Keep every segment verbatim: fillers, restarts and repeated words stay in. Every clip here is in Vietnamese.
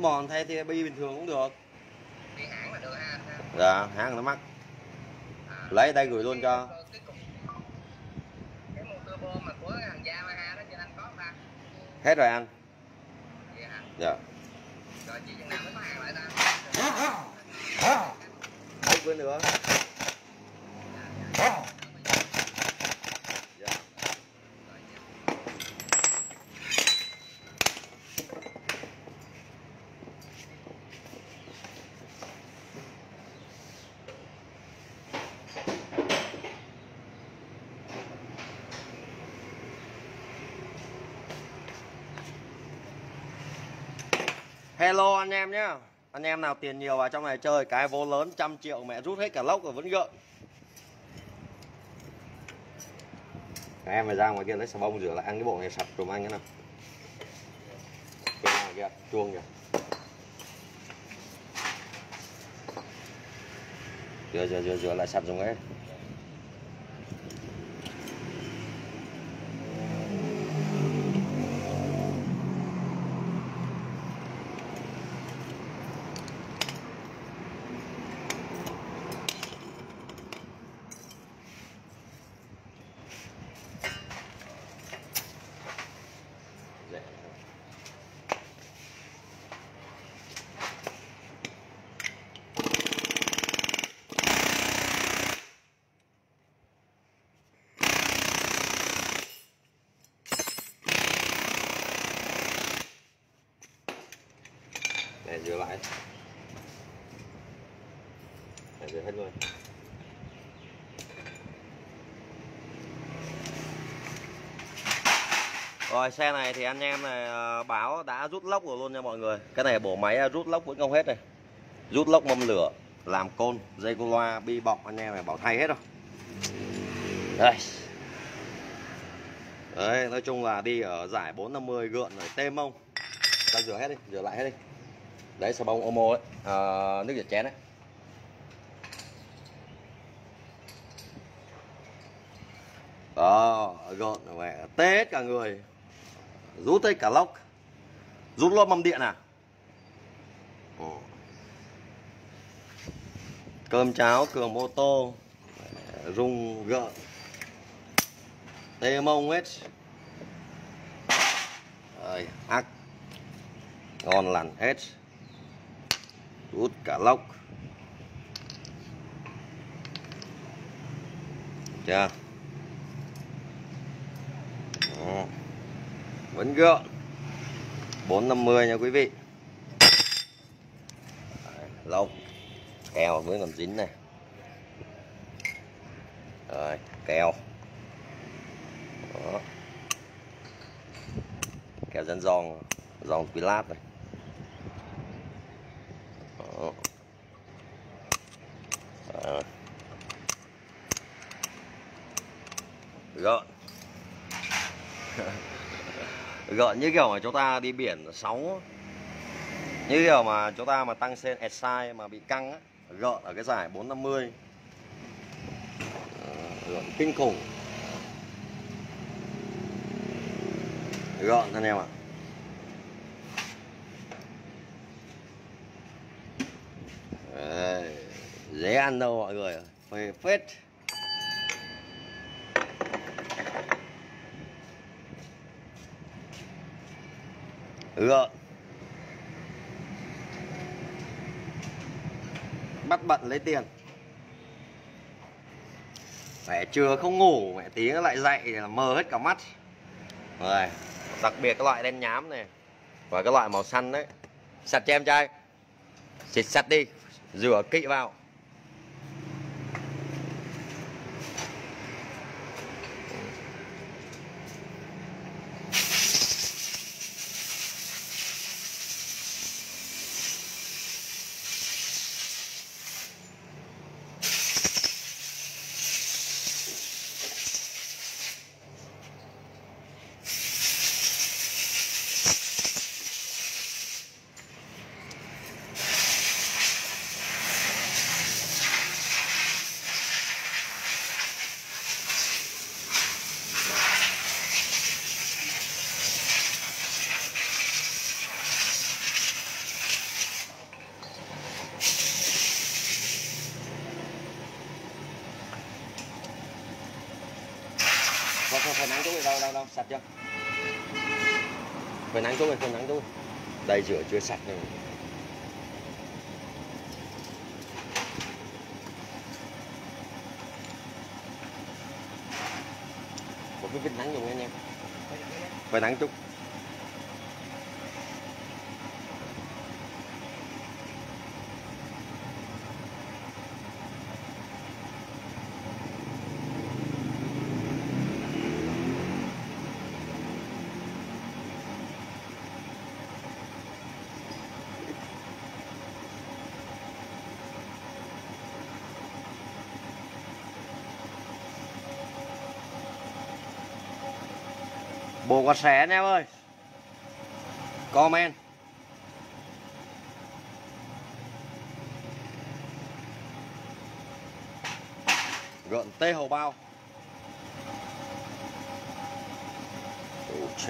mòn thay thì bi bình thường cũng được. Bi hãng là được ha. Dạ, hãng nó mắc. À, lấy đây gửi luôn cho. Cái, cái mô turbo mà của thằng Giao ha đó trên anh có không ta? Hết rồi anh. Vậy hả? Dạ. Rồi chị chừng nào mới có hàng lại ta? Một bữa nữa. Dạ. Hello anh em nhé. Anh em nào tiền nhiều vào trong này chơi cái vố lớn trăm triệu mẹ rút hết cả lốc rồi vẫn gợn. Các em phải ra ngoài kia lấy xà bông rửa lại ăn cái bộ này sạch dùm anh cái nào. Cái nào kìa, chuông kìa. Rửa rửa rửa rửa lại sạch dùng ấy. Để rửa lại. Để rửa hết luôn. Rồi xe này thì anh em này báo đã rút lốc rồi luôn nha mọi người. Cái này bộ máy rút lốc vẫn không hết này. Rút lốc mâm lửa, làm côn, dây cô loa, bi bọc anh em này bảo thay hết rồi. Đây. Đấy, nói chung là đi ở giải bốn năm mươi gượn rồi tê mông. Ta rửa hết đi, rửa lại hết đi. Đấy xà bông Omo ấy, à, nước rửa chén đấy. Đó, gợn mẹ tê hết cả người. Rút hết cả lốc. Rút lốp mâm điện à? Ồ. Cơm cháo cường mô tô, rung gợn, tê mông hết. Rồi, ác ngon lành hết. Rút cả lốc. Chưa? Đó. Vẫn gợn bốn năm mươi nha quý vị. Lốc keo với còn dính này. Rồi, keo. Đó. Keo dân giòn, giòn quý lát này. Đó. Đó. Gợn. Gợn như kiểu mà chúng ta đi biển sóng, như kiểu mà chúng ta mà tăng sen Essai mà bị căng á, gợn ở cái giải bốn năm mươi. Gợn kinh khủng. Gợn anh em ạ. Đấy, dễ ăn đâu mọi người, phê phết. Gợn. Bắt bận lấy tiền. Mẹ trưa không ngủ, mẹ tí nó lại dậy là mờ hết cả mắt. Rồi, đặc biệt cái loại đen nhám này và cái loại màu xanh đấy. Sạch cho em trai. Xịt sạch đi, rửa kỹ vào. Phải nắng chút đi, đâu đâu đâu, sạch chưa? Phải nắng chút đi, phải nắng chút đi. Đây rửa chưa sạch rồi. Một cái vít nắng dùng anh em. Phải nắng chút. Bộ quạt xé anh em ơi. Comment. Gợn tê hầu bao. Ôi trời.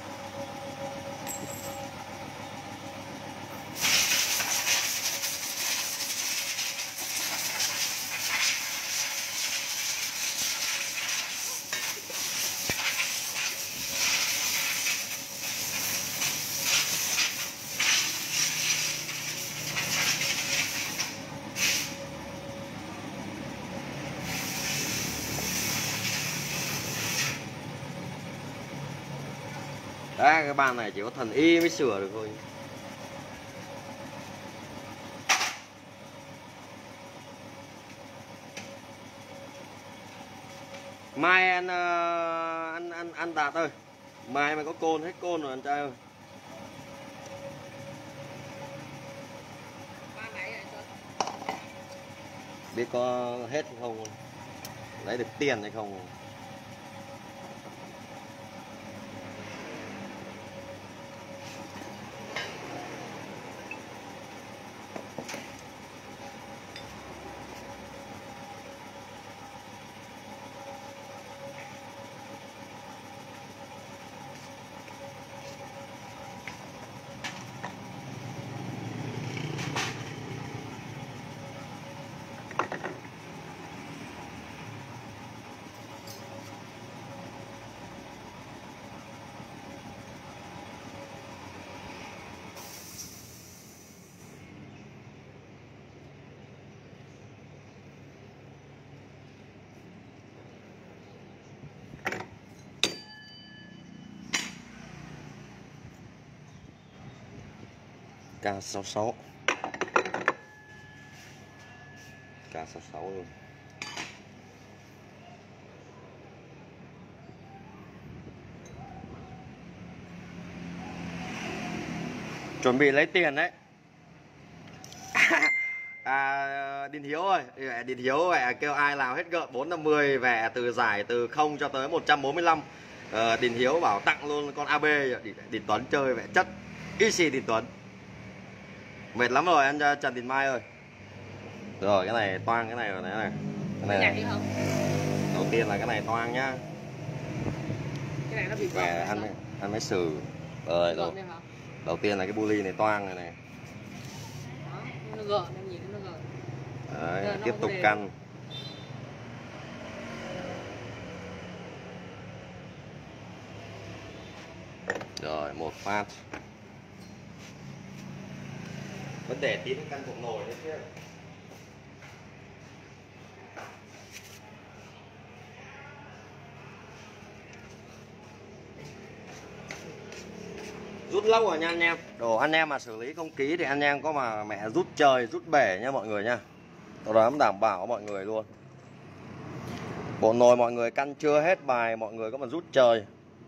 Đấy, cái bàn này chỉ có thần y mới sửa được thôi. Mai anh anh anh anh Đạt ơi, mai mày có côn hết côn rồi anh trai ơi. Biết có hết không, lấy được tiền hay không. K sáu sáu K sáu sáu luôn. Chuẩn bị lấy tiền đấy. À, Đình Hiếu ơi, Đình Hiếu vậy kêu ai làm hết gợn bốn năm mươi về từ giải từ không cho tới một trăm bốn mươi lăm. à, Đình Hiếu bảo tặng luôn con a bê. Đình Tuấn chơi vẻ chất easy. Đình Tuấn mệt lắm rồi anh Trần Đình Mai ơi. Rồi cái này toang, cái này rồi này, cái này, cái này không? Đầu tiên là cái này toang nhá. Cái này nó bị về ăn mới, ăn mới xử. Rồi rồi. Đầu tiên là cái bu ly này toang này này. Đó, nó gợn, em nhìn nó gợn. Đấy, Rồi, tiếp tục căn. Rồi một phát. Vấn đề tí căn cục nồi đấy chứ. Rút lâu rồi nha anh em. Đồ anh em mà xử lý không kỹ thì anh em có mà mẹ rút trời rút bể nha mọi người nha. Tôi dám đảm bảo mọi người luôn. Bộ nồi mọi người căn chưa hết bài, mọi người có mà rút trời.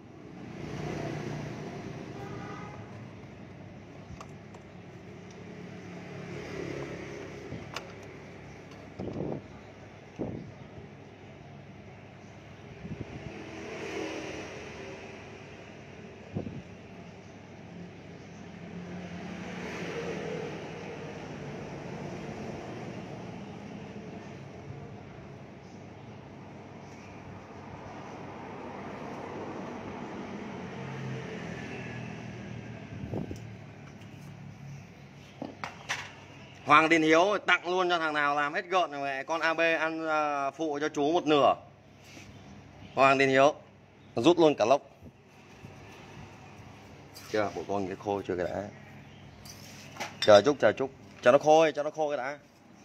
Hoàng Đình Hiếu tặng luôn cho thằng nào làm hết gợn mẹ con a bê ăn uh, phụ cho chú một nửa. Hoàng Đình Hiếu Nó rút luôn cả lốc. Chưa, bộ con cái khô chưa cái đã. Chờ chút, chờ chút. Cho nó khô, cho nó khô cái đã.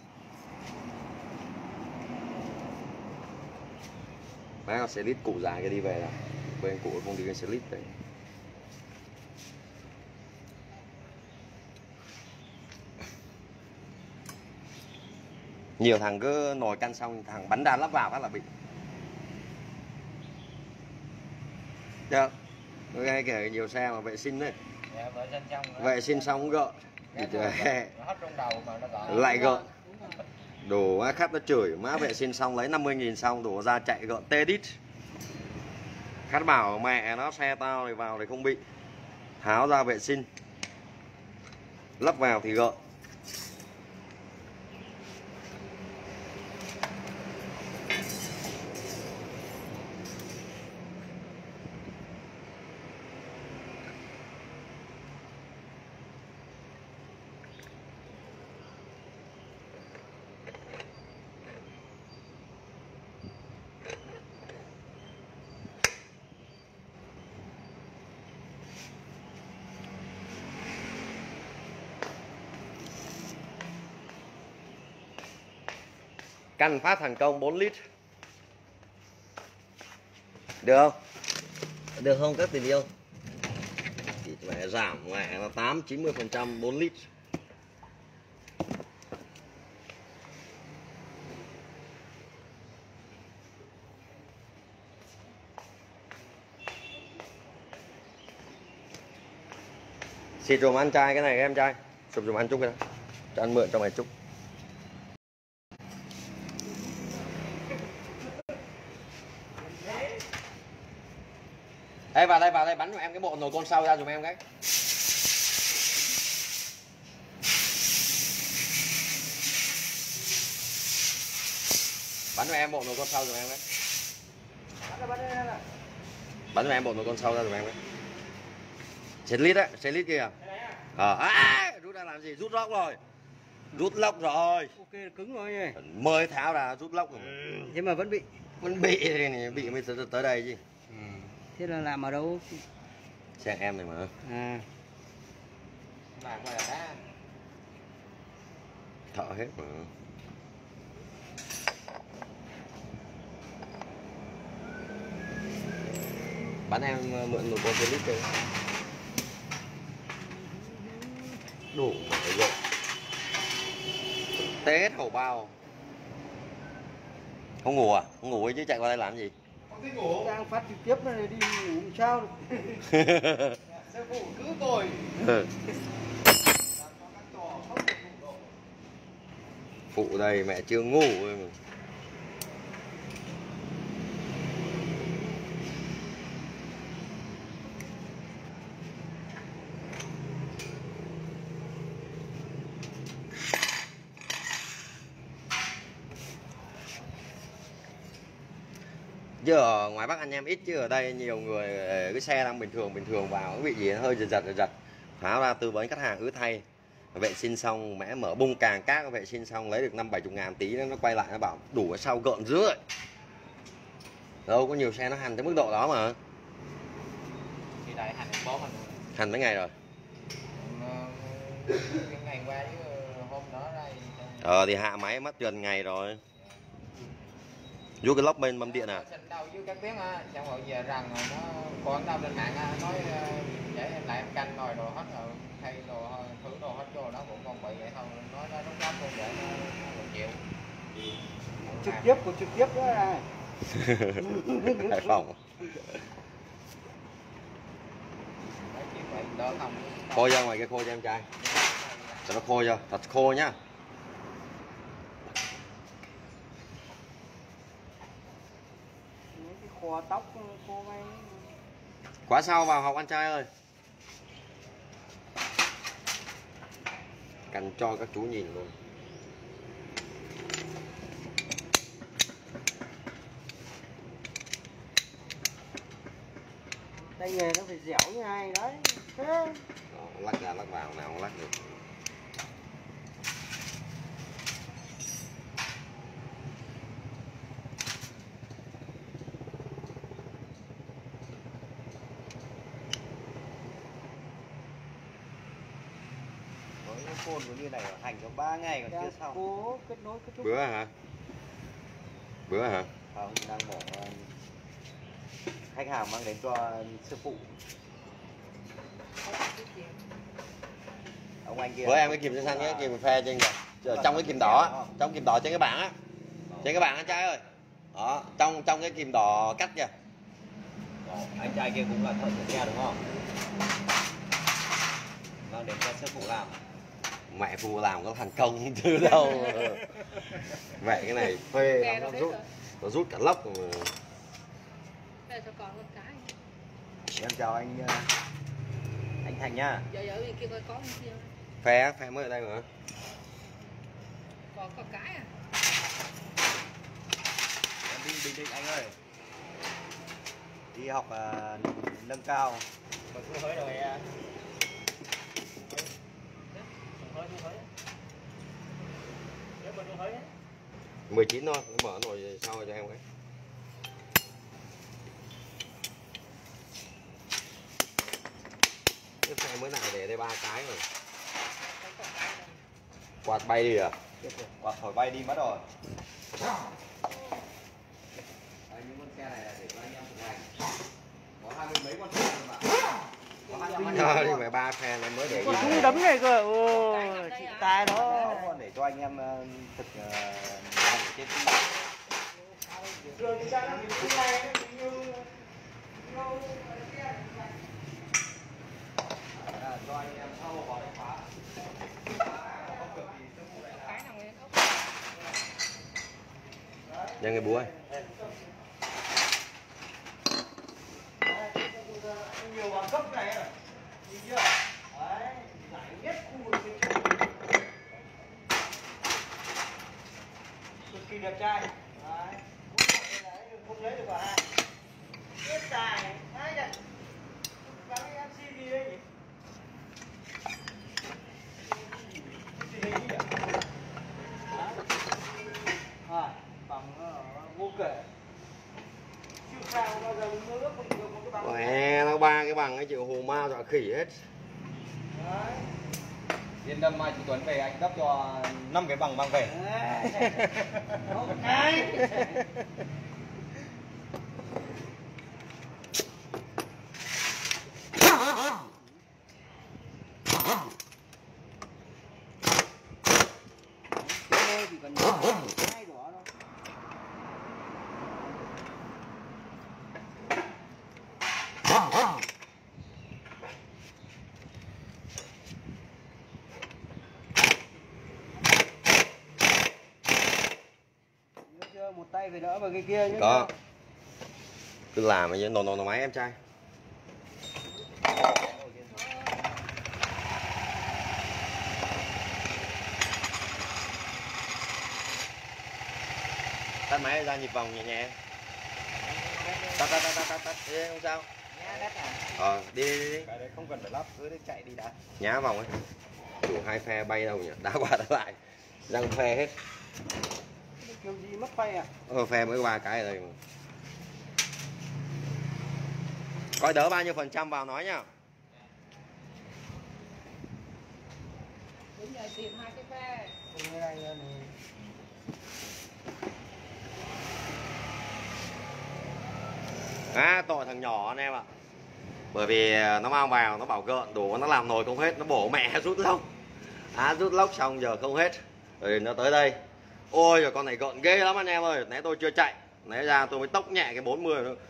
Má con xe lít cụ dài cái đi về rồi. Bên cụ không đi cái xe lít đấy. Nhiều thằng cứ nồi canh xong thằng bắn đạn lắp vào phát là bị. Được. Nghe kể nhiều xe mà vệ sinh đấy. Dạ, vệ sinh xong rồi. Vệ sinh xong gợ. Nó hết trong đầu mà nó gọi. Lại gợ. Đồ má khách nó chửi, má vệ sinh xong lấy năm mươi nghìn xong đổ ra chạy gợ tê đít. Khách bảo mẹ nó xe tao thì vào thì không bị. Tháo ra vệ sinh. Lắp vào thì gợ. Canh phát thành công bốn lít. Được không? Được không các tình yêu? Thì mẹ giảm mẹ là tám chín mươi phần trăm bốn lít. Xịt dùm ăn trai cái này em trai. Xịt dùm ăn chút cái đó. Cho ăn mượn cho mày chút. Ê vào đây, vào đây bắn cho em cái bộ nồi con sau ra dùm em cái. Bắn cho em bộ nồi con sau dùm em cái. Bắn cho em bộ nồi con sau ra dùm em cái. Xịt lít á, xịt lít kìa. Ờ, à, rút ra làm gì? Rút lốc rồi. Rút lốc rồi. Ok, cứng rồi nhỉ. Mới tháo ra rút lốc rồi. Ừ. Thế mà vẫn bị. Vẫn bị thì bị mới tới, tới đây chứ. Ừ. Thế là làm ở đâu? Xe em này mà. À. Làm qua là đá. Thợ hết mà. Bán em mượn một con lít đây. Đủ mọi rồi. Tết hổ bao. Không ngủ à? Không ngủ ấy chứ chạy qua đây làm gì? Không thích ngủ. Đang phát trực tiếp này đi ngủ sao? Sẽ ngủ cứ ngồi. Phụ đây mẹ chưa ngủ rồi mà. Chứ ở ngoài Bắc anh em ít, chứ ở đây nhiều người cái xe đang bình thường bình thường vào cái bị gì hơi giật giật giật tháo ra tư vấn khách hàng ứ thay, vệ sinh xong mẹ mở bung càng cát, vệ sinh xong lấy được năm bảy chục ngàn tí nó quay lại nó bảo đủ ở sau gợn rưỡi. Đâu có nhiều xe nó hành tới mức độ đó mà. Thì đại hành bố mình. Hành mấy ngày rồi? Cái ngày qua với hôm đó đây. Ờ thì hạ máy mất gần ngày rồi. Vô cái lốc bên bấm điện à? Sinh đâu dưới các tiếng á, xong rồi về rằng rồi nó con đâu trên mạng á, nói để em lại em canh rồi đồ hết rồi, thay đồ thứ đồ hết vô nó cũng còn bị vậy thôi, nói nó đóng góp luôn để nó một triệu. Trực tiếp của trực tiếp đó này. Hải Phòng. Khô ra ngoài cái khô cho em trai. Cho nó khô cho, thật khô nhá. Khô tóc khô ngay. Quá sau vào học anh trai ơi. Cần cho các chú nhìn luôn. Tay nghề nó phải dẻo như ai đấy. Đó, lắc ra lắc vào nào không lắc được. cái côn của như này hành có ba ngày còn chưa xong. Cố kết nối kết thúc. Bữa hả? Bữa hả? Không, đang bỏ khách hàng mang đến cho sư phụ. Ông anh kia. Bữa em cái kìm xanh cái kìm phe trên kìa. Trong cái kìm đỏ, trong kìm đỏ trên cái bảng á. Trên cái bảng anh trai ơi. Đó, trong trong cái kìm đỏ cắt kìa. Đó, anh trai kia cũng là thợ sửa xe đúng không? Mang đến cho sư phụ làm. Mẹ phụ làm có thành công từ đâu. Mẹ cái này phê lắm, nó rút nó rút cả lốc mà. Đây cho con một cái. Em chào anh anh Thành nhá. Giờ giờ bên kia coi có bên kia. Phe phe mới ở đây mà. Còn có cái à. Em đi Bình Định anh ơi. Đi học uh, nâng cao. Mà cứ hới rồi à. mười chín thôi, nó mở rồi sau rồi cho em cái. Cái xe mới này để đây ba cái rồi. Quạt bay đi à? Quạt thổi bay đi mất rồi. Đấy, những con xe này là để cho anh em thực hành. Có hai mươi mấy con xe rồi bạn. Có hai mươi Thôi đi phải ba phe này mới để con gì. thú đấm này cơ. Ồ, chị tài đó. Để cho anh em uh, thực uh, hành trên đường ra nó bị này như cho anh em sau vào đánh phá. Nhanh người búa ơi. Nhiều bằng cấp này rồi. Nhìn chưa? Đấy, giải nhất khu vực bên trong. Cực kỳ đẹp trai. Đấy. Không lấy được vào hai. Hết tài. Hai nhận. Gắn cái em xê gì đây nhỉ? À, bằng vô kể. Chưa sao bao giờ mưa nước không được một cái bằng. Mẹ nó ba cái bằng ấy chịu hù ma dọa khỉ hết. Đấy. Yên tâm mai chị Tuấn về anh cấp cho năm cái bằng mang về. Một cái. Chỉ cần hai đỏ thôi. Chưa, một tay phải đỡ vào cái kia nhé. Có. Cứ làm mà nổ nổ nổ máy em trai. Tắt máy ra nhịp vòng nhẹ nhẹ. Tắt tắt tắt tắt tắt tắt đi không sao. Ờ đi đi đi. Cái đấy không cần phải lắp, cứ đi chạy đi đã. Nhá vòng ấy. Chủ hai phe bay đâu nhỉ? Đá qua đá lại. Răng phe hết. Kiểu gì mất phay à? Ờ phe mới ba cái rồi. Coi đỡ bao nhiêu phần trăm vào nói nhá. Đúng rồi, tìm hai cái phe. Cái này này. À, tội thằng nhỏ anh em ạ. Bởi vì nó mang vào nó bảo gợn đủ nó làm nồi không hết, nó bổ mẹ rút lốc. À, rút lốc xong giờ không hết. Rồi nó tới đây. Ôi rồi con này gợn ghê lắm anh em ơi. Nãy tôi chưa chạy, nãy ra tôi mới tốc nhẹ cái bốn mươi nữa.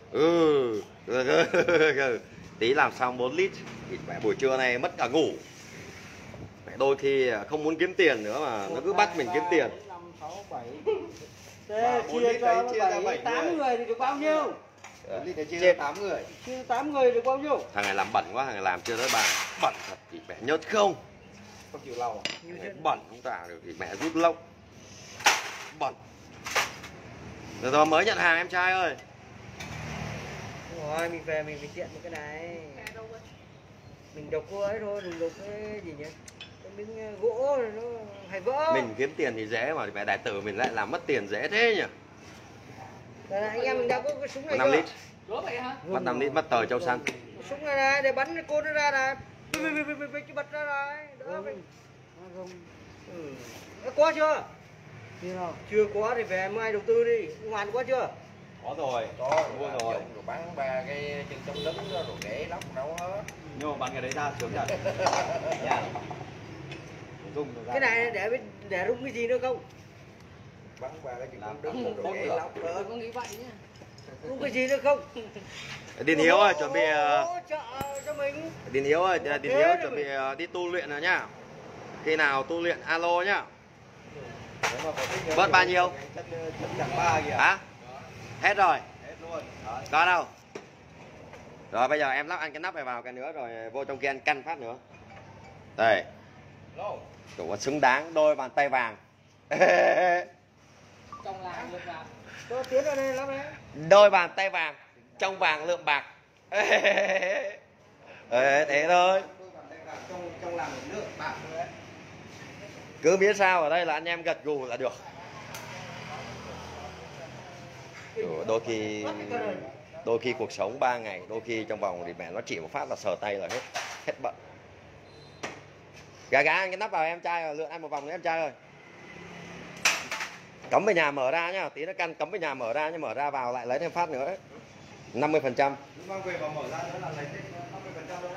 Ừ. Tí làm xong bốn lít. Mẹ buổi trưa này mất cả ngủ. Mẹ đôi khi không muốn kiếm tiền nữa mà nó cứ bắt mình kiếm tiền. năm, sáu, bảy. Thế chia cho nó bảy, tám người thì được bao nhiêu? Lít đấy Chia tám người. Chia tám người được bao nhiêu? Thằng này làm bẩn quá, thằng này làm chưa tới bàn. Bẩn thật thì mẹ nhớt không. Không chịu lau à? Bẩn không tả được thì mẹ rút lốc. Bẩn. Rồi tôi mới nhận hàng em trai ơi. Rồi mình về mình phải tiện một cái này. Mình đục cô ấy thôi, đừng đục cái gì nhỉ? Cái miếng gỗ nó hay vỡ. Mình kiếm tiền thì dễ mà mẹ đại tử mình lại làm mất tiền dễ thế nhỉ. Đây, anh em mình đã có cái súng này năm chưa? lít. Rốt vậy hả? Mất năm lít mất tờ châu xanh. Súng này này để bắn cái côn nó ra này. Chứ bật ra này. Đỡ mình. không? Ừ. Đã có chưa? Chưa đâu. Chưa có thì về mai đầu tư đi. Hoàn có chưa? Có rồi, có mua rồi rồi. rồi bắn ba cái chân chống đứng đó rồi để lóc đâu hết. Nhưng mà bắn cái đấy ra sướng nhỉ. Dạ. Dùng Cái này để để rung cái gì nữa không? Bắn ba cái chân Làm chống đứng rồi để lóc hết. Đừng có nghĩ vậy nhá. Rung cái gì nữa không? Điền Hiếu ơi, chuẩn bị hỗ trợ cho mình. Điền Hiếu ơi, Điền Thế Hiếu rồi. chuẩn bị ờ, đi tu luyện rồi nhá. Khi nào tu luyện alo nhá. Bớt bao nhiêu? ba kìa. Hả? Hết rồi. Hết luôn. Đó. Có đâu. Rồi bây giờ em lắp ăn cái nắp này vào cái nữa rồi vô trong kia ăn căn phát nữa. Đây. Lô. Đủ xứng đáng đôi bàn tay vàng. Trong làng được vào. Tôi tiến vào đây lắm đấy. Đôi bàn tay vàng, trong vàng lượm bạc. Ê, thế thôi. Trong trong làng nước bạc nữa. Cứ biết sao ở đây là anh em gật gù là được. Đôi khi đôi khi cuộc sống ba ngày, đôi khi trong vòng thì mẹ nó chỉ một phát là sờ tay là hết hết bận. Gà gà ăn cái nắp vào em trai rồi, lượn ăn một vòng nữa em trai ơi. Cấm về nhà mở ra nhá, tí nó căn cấm về nhà mở ra nhưng mở ra vào lại lấy thêm phát nữa ấy. năm mươi phần trăm. Mang về mà mở ra nữa là lấy thêm năm mươi phần trăm đấy.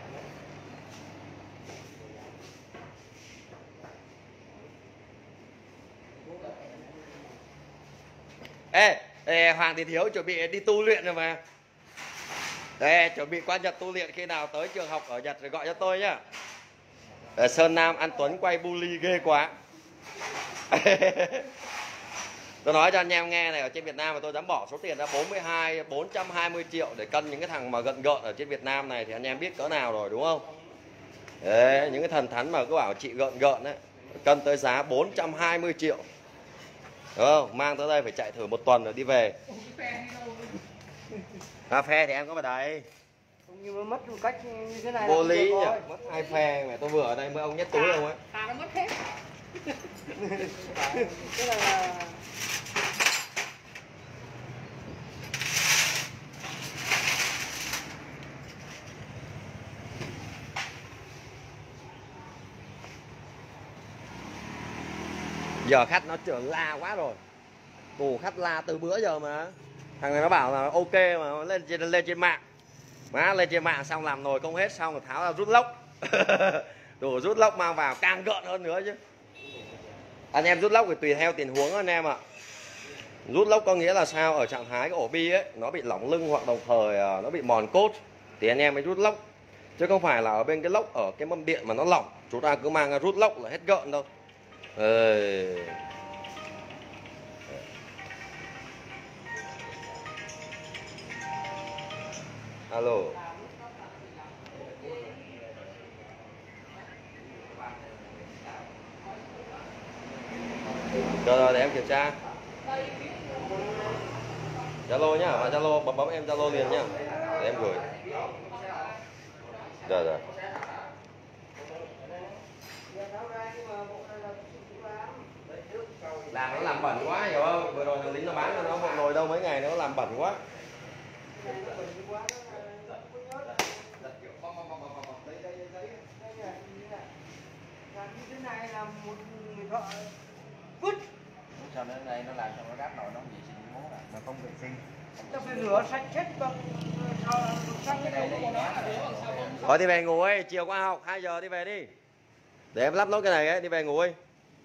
Ê, ê, Hoàng Thị Thiếu chuẩn bị đi tu luyện rồi mà. Đây, chuẩn bị qua Nhật tu luyện, khi nào tới trường học ở Nhật rồi gọi cho tôi nhá. Ở Sơn Nam An Tuấn quay bully ghê quá. Tôi nói cho anh em nghe này, ở trên Việt Nam mà tôi dám bỏ số tiền ra bốn mươi hai, bốn trăm hai mươi triệu để cân những cái thằng mà gợn gợn ở trên Việt Nam này thì anh em biết cỡ nào rồi đúng không? Đấy, những cái thần thánh mà cứ bảo chị gợn gợn đấy, cân tới giá bốn trăm hai mươi triệu. Đúng không? Mang tới đây phải chạy thử một tuần rồi đi về. À, phe thì em có vào đây. Nhưng mà mất một cách như thế này Vô là lý không nhỉ, được rồi. mất hai phe mà tôi vừa ở đây mới ông nhất túi không ấy. À nó mất hết. Cái này là Giờ khách nó trưởng la quá rồi. Tù khách la từ bữa giờ mà. Thằng này nó bảo là ok mà lên trên lên trên mạng. Má lên trên mạng xong làm nồi không hết xong rồi tháo ra rút lốc. Đồ rút lốc mang vào càng gợn hơn nữa chứ. Anh em rút lốc thì tùy theo tình huống anh em ạ. Rút lốc có nghĩa là sao? Ở trạng thái cái ổ bi ấy nó bị lỏng lưng hoặc đồng thời nó bị mòn cốt thì anh em mới rút lốc. Chứ không phải là ở bên cái lốc ở cái mâm điện mà nó lỏng chúng ta cứ mang ra rút lốc là hết gợn đâu. Ê. Alo. Rồi rồi để em kiểm tra. Zalo nhá, vào Zalo bấm bấm em Zalo liền nhá. Để em gửi. Rồi rồi. Làm nó làm bẩn quá hiểu không? Vừa rồi thằng lính nó bán cho nó một nồi đâu mấy ngày nó làm bẩn quá. như thế này là một người thợ vứt. Sao đến đây nó làm xong nó đáp nồi nó vệ sinh món à, nó không vệ sinh. Ta phải rửa sạch hết bằng sang cái Đây đầu đây của nó. Thôi đi về ngủ ấy, chiều qua học hai giờ đi về đi. Để em lắp nốt cái này ấy, đi về ngủ ấy.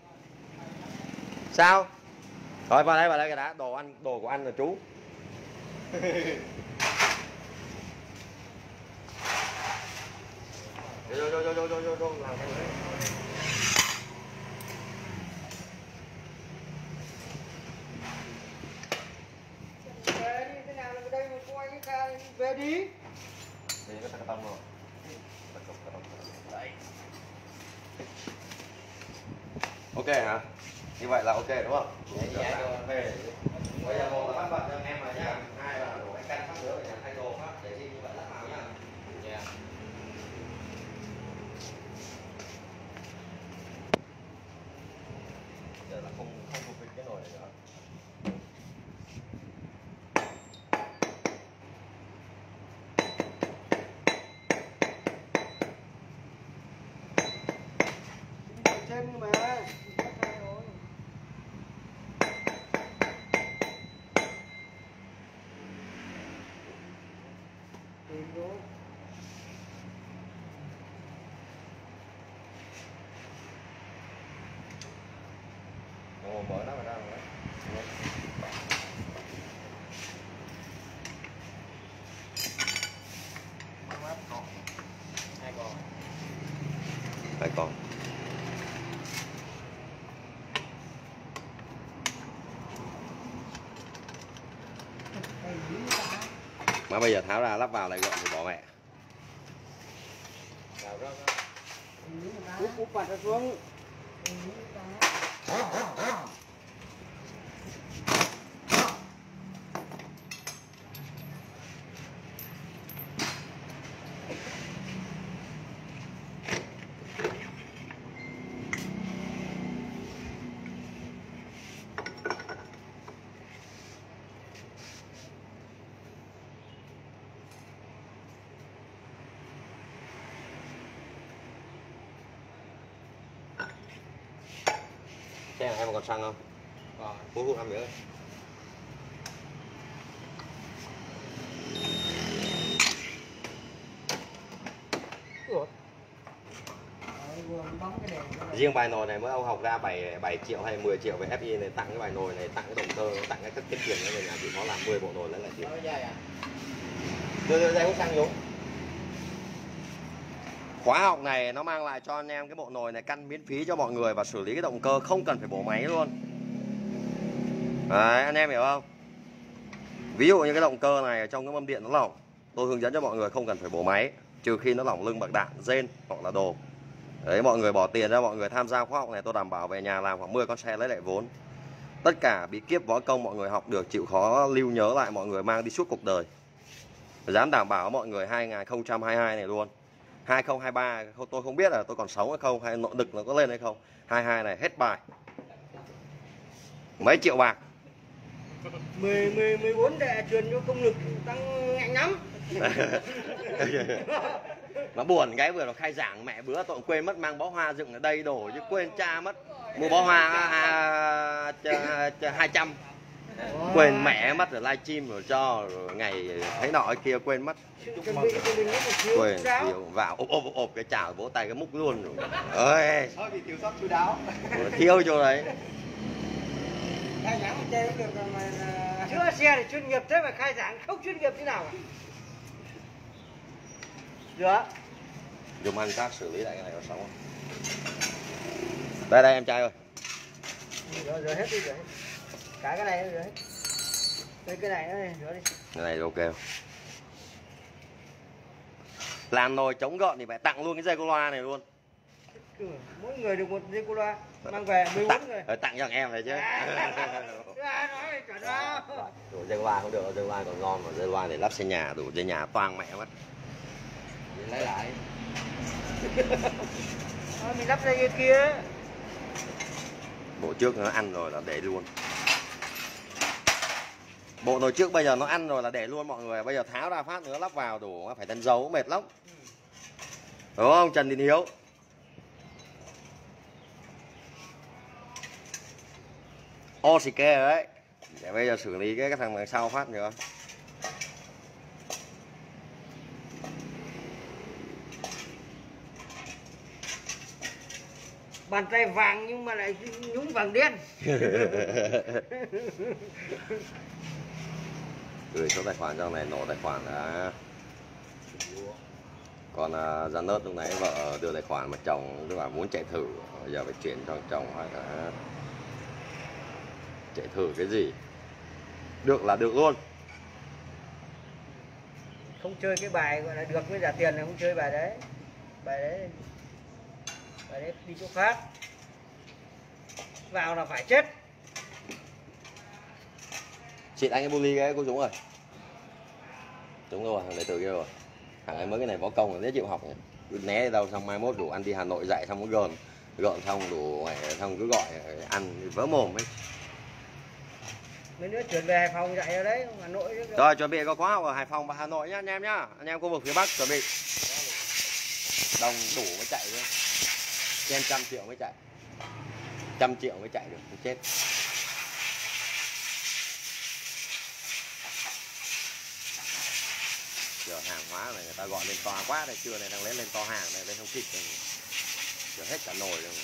Sao? Thôi vào đây vào đây cái đã, đồ ăn đồ của ăn là chú. Vô vô vô vô vô vô vô làm cái đấy. Về đi, thế nào là đây mà coi cái ca về đi. Đây có tông rồi. Đấy. Ok hả? Như vậy là ok đúng không? Dạ, về. Bây giờ một là bắt bật cho em rồi nhá. Hai là đổ cái căn phát nữa để thay đồ phát để đi như vậy lắp vào nhá. Dạ. Giờ là không không phục vịt cái nồi này nữa. tìm vô. Ồ, mở nó vào ra rồi. Hai con. Hai con. Mà bây giờ tháo ra lắp vào lại gọn thì bỏ mẹ. Đào rớt đó. Úp úp mặt ra xuống. Xem em còn xăng không? Còn Hút hút em nữa. Riêng bài nồi này mới ông học ra bảy bảy triệu hay mười triệu về ép i này, tặng cái bài nồi này, tặng cái động cơ, tặng cái cất tiết kiệm nữa, về nhà chỉ có làm mười bộ nồi lấy lại tiền. nói dây à? Đưa đưa dây hút xăng xuống. Khóa học này nó mang lại cho anh em cái bộ nồi này căn miễn phí cho mọi người và xử lý cái động cơ không cần phải bổ máy luôn. Đấy, anh em hiểu không? Ví dụ như cái động cơ này ở trong cái mâm điện nó lỏng, tôi hướng dẫn cho mọi người không cần phải bổ máy, trừ khi nó lỏng lưng bạc đạn, rên hoặc là đồ. Đấy, mọi người bỏ tiền ra, mọi người tham gia khóa học này, tôi đảm bảo về nhà làm khoảng mười con xe lấy lại vốn. Tất cả bí kíp võ công mọi người học được, chịu khó lưu nhớ lại, mọi người mang đi suốt cuộc đời. Dám đảm bảo mọi người hai nghìn không trăm hai mươi hai này luôn. hai không hai ba tôi không biết là tôi còn sống hay không, hay nội lực nó có lên hay không. hai mươi hai này hết bài. Mấy triệu bạc. mười, mười, mười bốn đệ truyền cho công lực tăng nhanh lắm. Nó buồn cái vừa nó khai giảng mẹ bữa tôi cũng quên mất mang bó hoa dựng ở đây đổ chứ quên cha mất. Mua bó hoa hai trăm. Quên mẹ mất rồi livestream rồi cho rồi ngày thấy nọ cái kia quên mất. Quên thiếu vào ộp ộp ộp cái chảo vỗ tay cái múc luôn rồi. Ơi. Thôi bị thiếu sót chú đáo. Thiếu chỗ đấy. Khai giảng mà chơi được mà chữa xe thì chuyên nghiệp thế mà khai giảng không chuyên nghiệp thế nào? Rửa. Dùng ăn khác xử lý lại cái này nó sống không? Đây đây em trai ơi. Rửa, rửa hết đi, rửa hết. Cả cái này rửa hết. Đây cái này nữa rửa đi. Cái này ok không? Làm nồi chống gợn thì phải tặng luôn cái dây cô loa này luôn. Mỗi người được một dây cô loa mang về mười bốn người. Tặng, tặng cho em này chứ. À, nói chuẩn đó. Đủ dây loa không được, dây loa còn ngon mà dây loa để lắp xe nhà, đủ dây nhà toang mẹ mất. vậy lấy lại. Thôi mình lắp dây kia. Bộ trước nó ăn rồi là để luôn. Bộ nồi trước bây giờ nó ăn rồi là để luôn mọi người. Bây giờ tháo ra phát nữa lắp vào đủ, phải đánh dấu mệt lắm. Đúng không Trần Đình Hiếu? Ô xì kê rồi đấy. Để bây giờ xử lý cái, cái thằng đằng sau phát nữa. Bàn tay vàng nhưng mà lại nhúng vàng đen. Gửi số tài khoản trong này, nổ tài khoản đã. Còn uh, ra nớt lúc nãy vợ đưa tài khoản mà chồng tức là muốn chạy thử, bây giờ phải chuyển cho chồng hay là chạy thử cái gì được là được luôn. Không chơi cái bài gọi là được mới trả tiền, là không chơi bài đấy. Bài đấy bài đấy đi chỗ khác, vào là phải chết. Chị anh cái bu ly cái cô Dũng rồi. Đúng rồi, thằng đệ tử kia rồi. Thằng ấy mới cái này võ công là dễ chịu học nhỉ. Cứ né đi đâu xong mai mốt đủ ăn đi Hà Nội dạy xong có gờn. Gợn xong đủ xong cứ gọi ăn vỡ mồm ấy. Mấy đứa chuyển về Hải Phòng dạy ở đấy, Hà Nội nữa. Rồi chuẩn bị có khóa học ở Hải Phòng và Hà Nội nhá anh em nhá. Anh em khu vực phía Bắc chuẩn bị. Đồng đủ mới chạy nữa. Trên trăm triệu mới chạy. Trăm triệu mới chạy được, không chết. Giờ hàng hóa này người ta gọi lên to quá đây, trưa này đang lấy lên to hàng này, lên không kịp rồi. Giờ hết cả nồi rồi.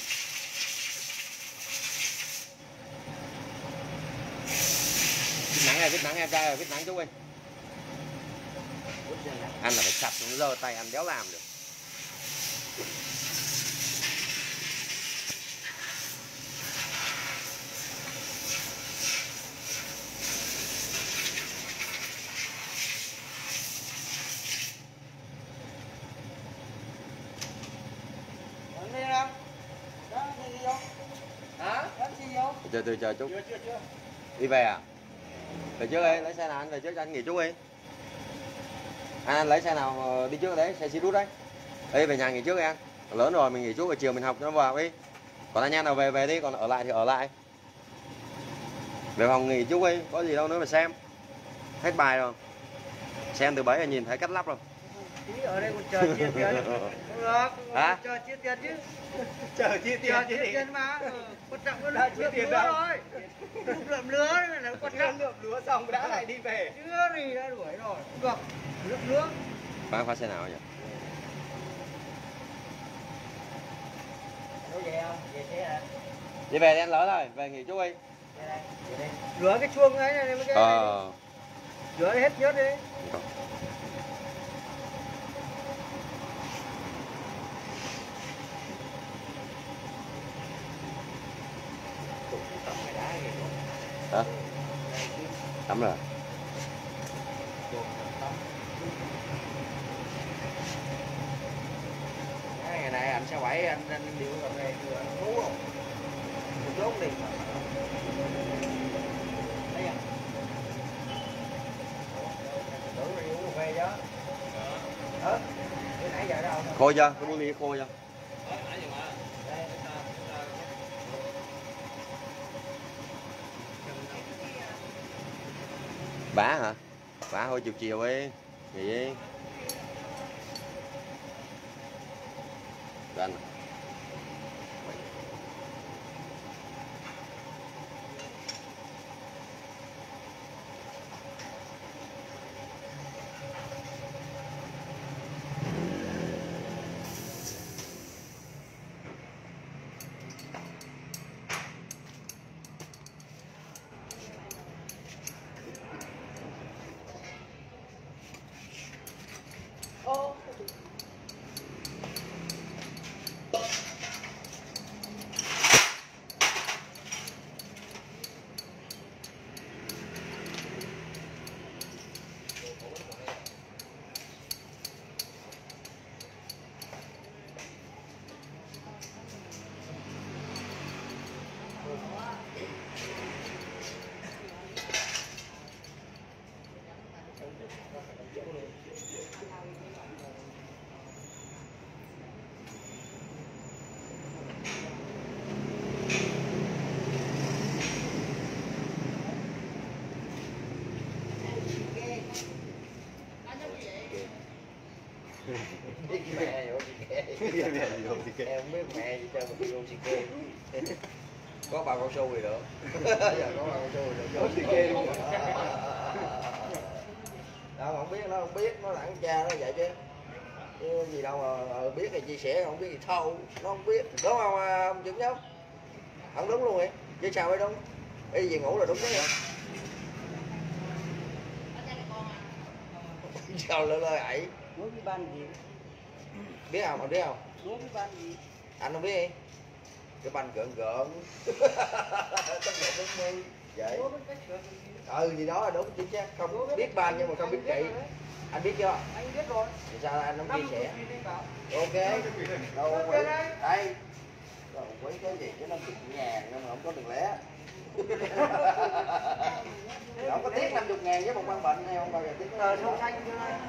Vít nắng này, vít nắng em trai ơi, vít nắng chú ơi. Ăn là phải chặt xuống giờ tay ăn đéo làm được. Đi đâu? Đó, đi vô. Hả? Đó, đi vô. Chờ từ chờ chút. Chưa, chưa, chưa. Đi về à? Về trước đi, lấy xe nào anh về trước cho anh nghỉ chút đi. Anh, anh lấy xe nào đi trước đấy, xe xí đút đấy. Ê, về nhà nghỉ trước đi anh. Lớn rồi mình nghỉ chút, ở chiều mình học cho nó vào đi. Còn anh em nào về về đi, còn ở lại thì ở lại. Về phòng nghỉ chút đi, có gì đâu nữa mà xem. Hết bài rồi. Xem từ bấy là nhìn thấy cắt lắp rồi. Tí ở đây còn chờ chia tiền. Không được, Hả? chờ chia tiền chứ. Chờ chia tiền Chờ chứ chia gì? tiền mà. Ừ, quan trọng là Đã lúc chia lượm tiền lứa đâu? rồi. Lúc lượm lứa này là quan Chưa trọng. lượm lúa xong đã lại đi về. Chưa gì đã đuổi rồi. Không được. Lượm lứa. Khoan khoan xe nào nhỉ? Có về không? Về xe hả? Đi về đi anh lớn rồi, về nghỉ chút đi. Về đây, về đây. Rửa cái chuông ấy này mấy cái này. Ờ. Rửa hết nhớt đi. Hả? Tắm rồi. Ngày này anh sáu bảy anh anh điệu làm này chưa anh ngủ không? Một chốt đi. Thấy không? Tưởng là uống cà phê chứ. Ờ. Từ nãy giờ đâu? Khô chưa? Cái bún ly khô chưa? Bá hả? Bá thôi chiều chiều đi. Gì đi? Anh. Ô. Mẹ vô xì ke. Em không biết mẹ gì chơi mà đi vô xì ke. Có bao cao su gì nữa. Giờ có bao cao su gì nữa. Xì ke luôn. Đâu không biết, nó không biết, nó lẳng cha nó vậy chứ. Chứ gì đâu mà biết thì chia sẻ, không biết gì thâu, nó không biết. Đúng không ông Chuẩn Nhóc? Không đúng luôn vậy. Chứ sao mới đúng? Ý gì ngủ là đúng đấy. Sao lơ lơ ấy? Nói với ban gì? Biết không? Anh biết không? Nói với ban gì? Anh không biết đi. Cái banh gợn gợn. Tốc độ bốn mươi. Vậy. Ừ gì đó là đúng chính xác. Không biết ban nhưng mà không biết kỹ. Anh biết chưa? Anh biết rồi. Thì sao anh không chia sẻ? Ok. Đâu quỷ. Đây. Đâu quỷ cái gì chứ năm mươi ngàn nhưng mà không có tiền lẻ. Không có tiếc năm mươi ngàn với một căn bệnh hay không bao giờ tiếc. Ờ sâu xanh chưa đây.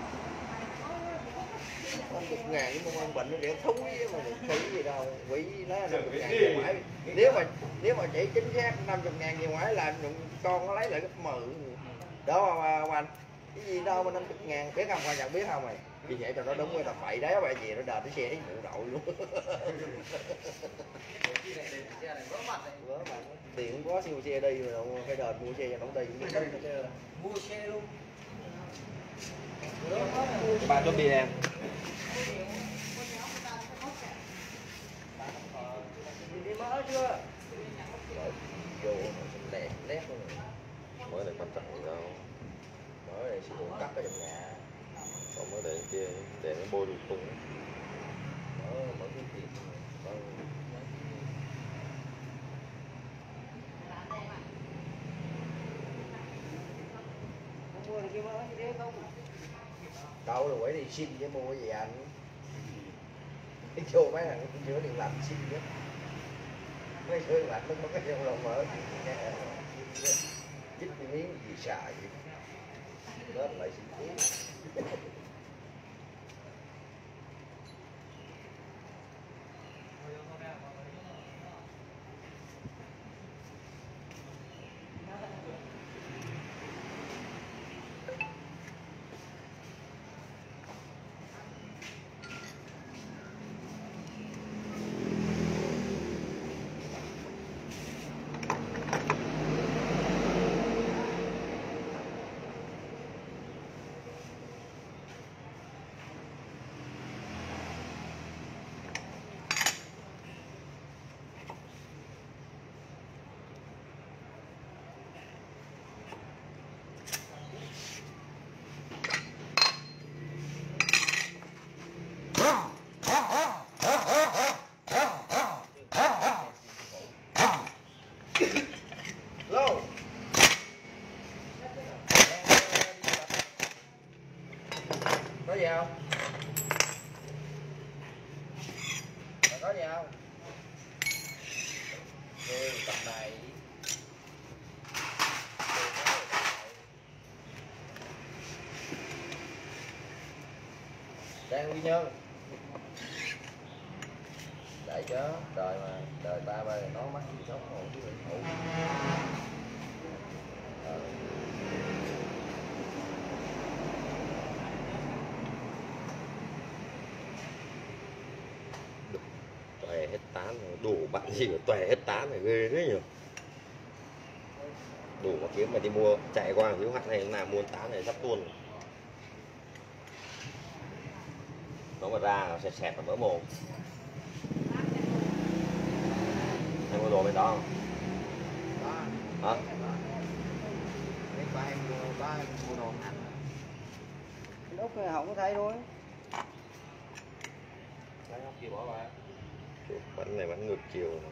năm mươi ngàn với một căn bệnh nó để thúi mà thúi gì đâu. Quỷ nó năm mươi ngàn về ngoại. Nếu mà nếu mà chỉ chính xác năm mươi ngàn về ngoại là con nó lấy lại gấp mười. Đó mà, mà anh. Cái gì đâu mà năm mươi ngàn biết không, quan trọng biết không mày. Chia sẻ cho nó đúng rồi, là phải đấy bà gì nó đền cái xe ấy vụ đội luôn. Vớ mặt tiền cũng có siêu xe đi rồi đâu phải đền mua xe cho nó đi. Mua xe luôn. Cái ba chốt bia em. Đi mỡ chưa? Vô lẹt lét luôn. Mới này quan trọng gì đâu. Mỡ này sư phụ cắt ở trong nhà. Còn mới để kia để nó bôi lung tung. Mỡ mỡ cái thịt. Mỡ mua được cái mỡ như thế không? Đâu rồi quấy đi xin chứ mua cái gì anh? Cái vô mấy thằng giữa điện lạnh xin chứ. Mấy sữa lạnh nó có cái trong lòng mỡ. Chích cái miếng gì xài vậy? Đó lại xin tiếp. Lô. Có gì không? Có gì không? Rồi tập này. Đang Quy Nhơn. Để chứ, đời mà, đời ta bây giờ nó mắc gì sống còn chứ đừng ngủ. Ờ. Tòe hết tán rồi, đủ bạn gì mà tòe hết tán này ghê thế nhỉ. Đủ mà kiếm mà đi mua, chạy qua hiếu hạn này nào mua tán này sắp tuôn. Nó mà ra nó xẹt xẹt và vỡ mồm. Em có đồ bên đó không? Đó. Hả? Mấy ba em mua, ba em mua đồ ăn. Ốc này không có thấy thôi. Lấy ốc gì bỏ vào. Bánh này bánh ngược chiều này.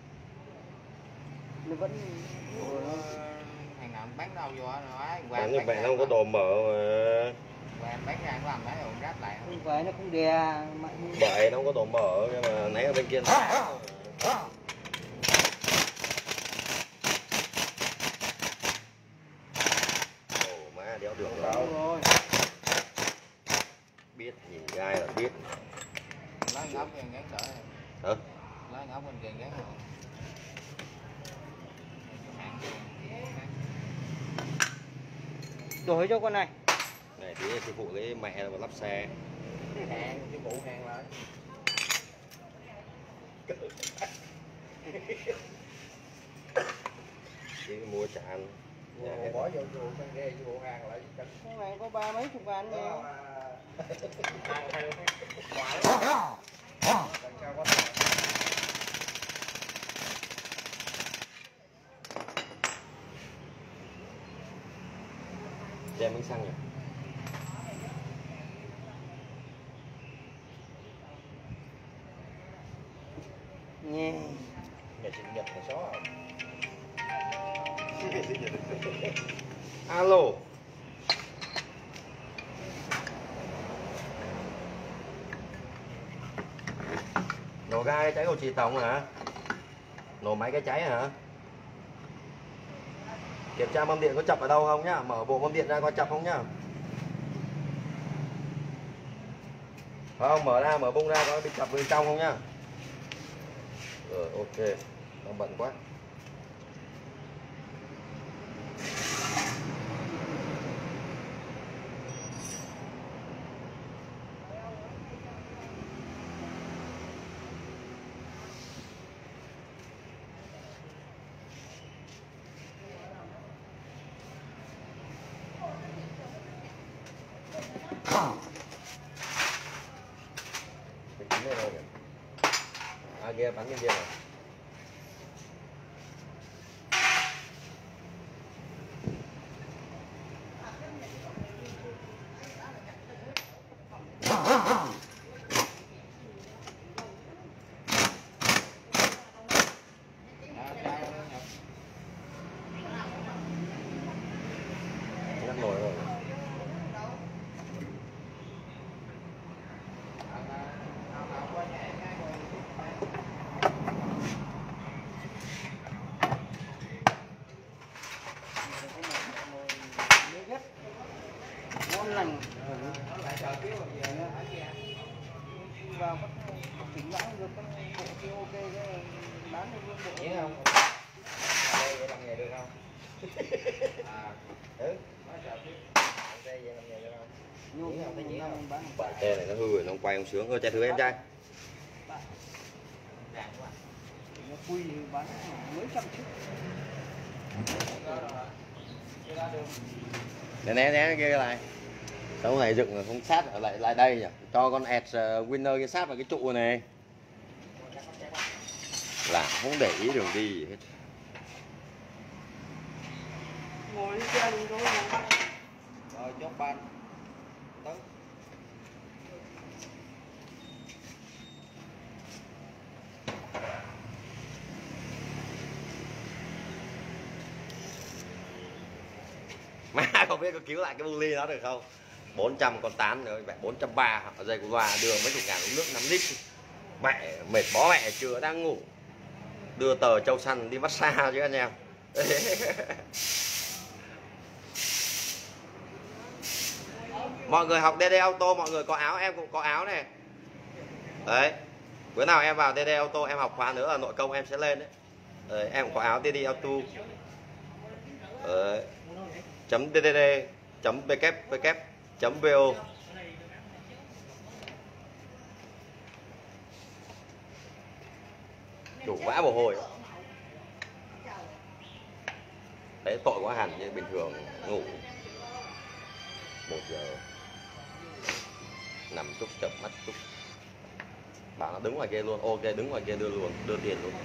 Nó vẫn Ủa, thằng nào bán đâu vô nó Bánh như vậy nó không có đồ mở mà. và em bán ra nó làm đấy rồi ráp lại. không phải, nó không đè mạnh. Vậy nó không có đồ mở nhưng mà nãy ở bên kia nó... Ồ má đéo được đâu. Rồi. Biết nhìn gai là biết. Lấy ngóc bên gắn đỡ. Hả? Lấy ngóc bên kia gắn rồi. Đổi cho con này. Này tí sư phụ cái mẹ mà lắp xe. Hàng chứ phụ hàng lại. Chứ mua chả ăn. Nhà Nhà bỏ vô vô con ghe vô hàng lại. Con này có ba mấy chục ngàn nữa. Đem bánh xăng nhỉ? Nghe. Ngày sinh nhật mà xó rồi. Alo. Nổ gai cháy của chị Tổng hả? Nổ máy cái cháy hả? Kiểm tra mâm điện có chập ở đâu không nhá? Mở bộ mâm điện ra có chập không nhá? Không, mở ra, mở bung ra có bị chập bên trong không nhá? Rồi, ok. Nó bận quá. kia bắn bên kia rồi. Ngắt nồi rồi. ngon lành vào bắt chỉnh lại được con bộ kia ok cái bán được luôn bộ nhớ không? Đây vậy làm nghề được không? À, ừ. Đây vậy làm nghề được không? Nhớ không? Thấy nhớ không? Bán Xe này nó hư rồi, nó không quay không sướng. Ơ chạy thử em trai. nó quy bán mấy trăm chiếc. Để né né kia lại. Sao này dựng là không sát ở lại lại đây nhỉ? Cho con ẹt uh, winner cái sát vào cái trụ này. Là không để ý đường đi gì hết. Ngồi đi xe đúng rồi. rồi chốt ban. Tấn. Má không biết có cứu lại cái bully nó được không? bốn trăm con tán nữa, mẹ bốn trăm ba mươi ở dây của loa đưa mấy chục ngàn uống nước năm lít. Mẹ mệt bó mẹ chưa đang ngủ. Đưa tờ châu săn đi massage chứ anh em. Mọi người học đê đê Auto, mọi người có áo, em cũng có áo này. Đấy. Bữa nào em vào đê đê Auto em học khóa nữa ở nội công em sẽ lên đấy. Đấy, em cũng có áo đê đê Auto. Đấy. Chấm đê đê đê chấm www chấm vo. Đủ vã mồ hôi. Đấy tội quá hẳn như bình thường ngủ một giờ nằm túc chậm mắt túc. Bảo nó đứng ngoài kia luôn, ok đứng ngoài kia đưa luôn, đưa tiền luôn.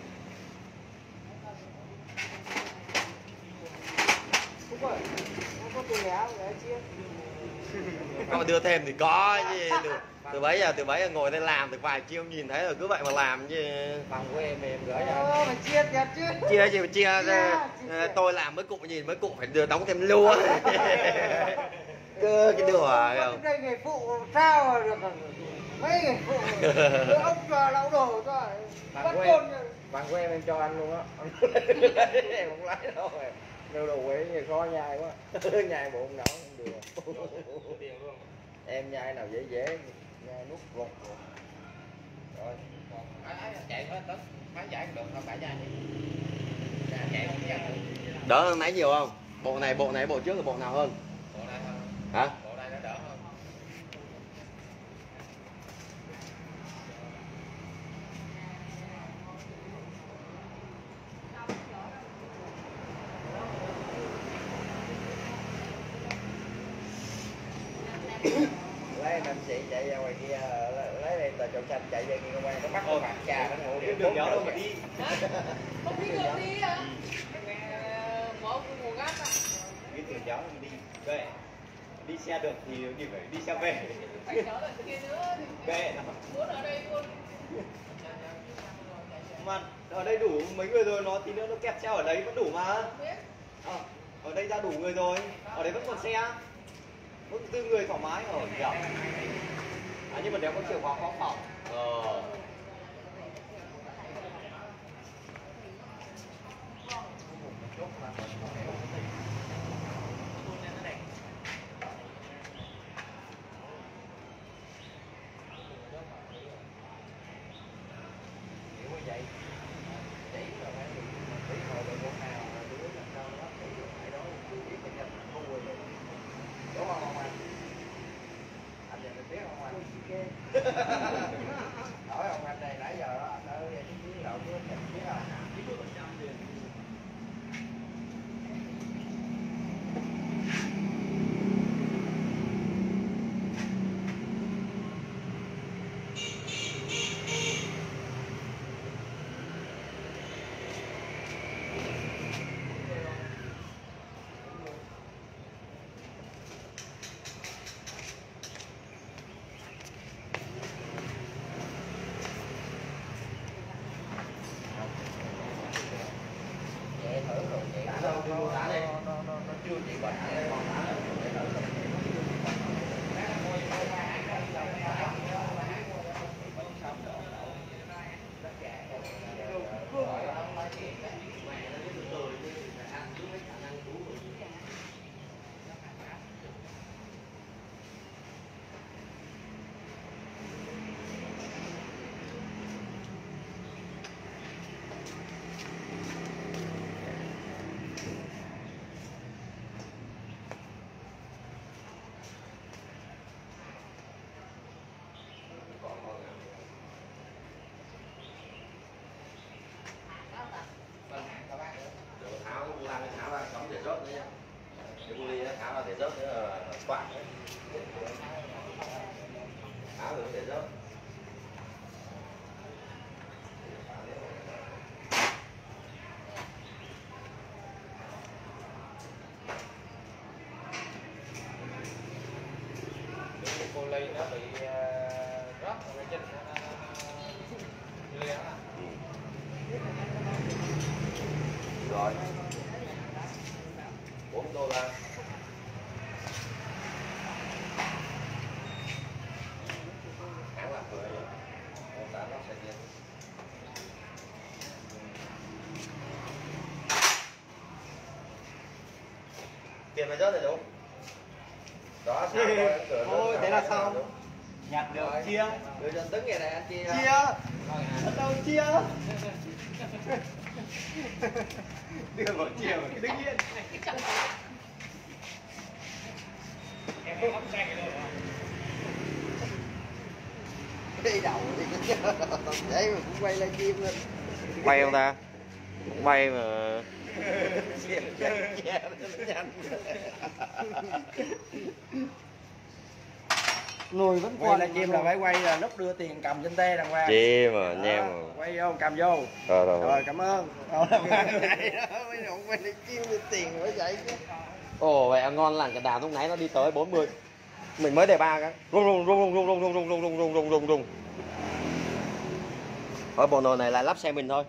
Có tiền lẻ để chia. Mà đưa thêm thì có chứ. Từ, từ bấy giờ từ bấy giờ ngồi đây làm từ vài chiêu nhìn thấy rồi cứ vậy mà làm chứ. Bằng của em em gửi cho. Ờ, phải chia tiền chứ. Chia gì mà chia, chia, chia. Tôi làm mấy cụ nhìn mấy cụ phải đưa đóng thêm lúa. Cơ cái đùa không? Đây người phụ sao mà được mấy người phụ đưa ốc cho lão đồ cho bắt côn. Bằng của em em cho anh luôn á. Em không lấy đâu rồi. Đâu đồ quỷ gì khó nhai quá. Nhai bụng não không được. Em nhai nào dễ dễ nhai nút vụt rồi. Chạy hết tất bán giải được không phải ra chạy không ra. Đỡ hơn nãy nhiều không? Bộ này bộ này bộ trước là bộ nào hơn? Bộ này hơn. Hả? Bộ này nó đỡ hơn. Lấy anh chị chạy ra ngoài kia lấy đây tờ trộm xanh chạy về kia công an nó bắt nó phạt trà nó ngủ điểm đường nhỏ đâu mà đi. Không biết đường đi hả? Mở một gác à? Biết đường nhỏ đi về. Đi xe được thì đi phải đi xe về. Phải trở lại kia nữa thì Về nó. muốn ở đây luôn. Mà ở đây đủ mấy người rồi, nó tí nữa nó kẹp xe ở đấy vẫn đủ mà. Biết. À, ở đây ra đủ người rồi, ở đấy vẫn còn xe, vẫn tư người thoải mái ở nhỉ. À, nhưng mà nếu có chìa khóa khó phòng. Ờ. Nếu như vậy chỉ là phải đi tí hồi về con nào là đứa làm sao đó thì phải đó biết cái nhân không quên được. Đúng không ông anh? Anh nhận được biết không anh? Hỏi không? rớt nữa là toạn đấy. Áo đừng để rớt. Cô ly nó bị uh, rớt ở cái chân nó liền á. Rồi. bốn đô la. Hãng là cười. Ông ta nó sẽ đi. Tiền mày rớt rồi đúng. Đó, sao thôi thế là xong. Nhặt được chia. Đưa cho anh Tấn nghe này anh chia. Chia. Ở đâu chia. Đưa vào chia mà cái đứng yên. Em không hấp xanh rồi hả? Đi đầu thì đấy mà cũng quay lên chim lên. Quay không ta? Quay mà. Nồi vẫn Quay còn lên chim là phải quay là lúc đưa tiền cầm trên tay đàng hoàng. Chim mà, anh em mà. Quay vô cầm vô. Rồi rồi. Rồi cảm ơn. Rồi vậy đó, mấy động quay lên chim đưa tiền phải vậy chứ. Ồ vậy ngon lành cái đàn lúc nãy nó đi tới bốn mươi. Mình mới để ba cái. Rung rung rung rung rung rung rung rung rung rung rung rung rung. Ở bộ nồi này là lắp xe mình thôi.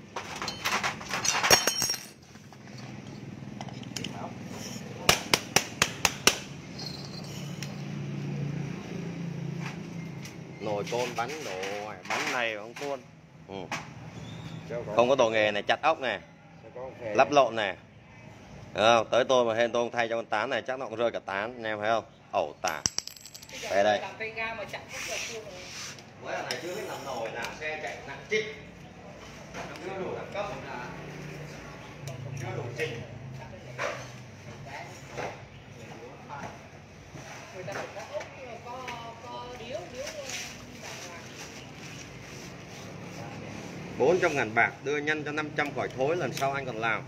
Nồi côn bánh đồ bánh này không côn. Ừ. Không có đồ nghề này, chặt ốc này, lắp lộn này. Được không? Tới tôi mà hên tôi không thay cho con tán này chắc nó cũng rơi cả tán, anh em thấy không? Ẩu tả. Đây đây. Mới là này chưa biết làm nồi nào, xe chạy nặng chích. Chưa đủ đẳng cấp là chưa đủ trình. Bốn trăm ngàn bạc đưa nhân cho năm trăm khỏi thối, lần sau anh còn làm.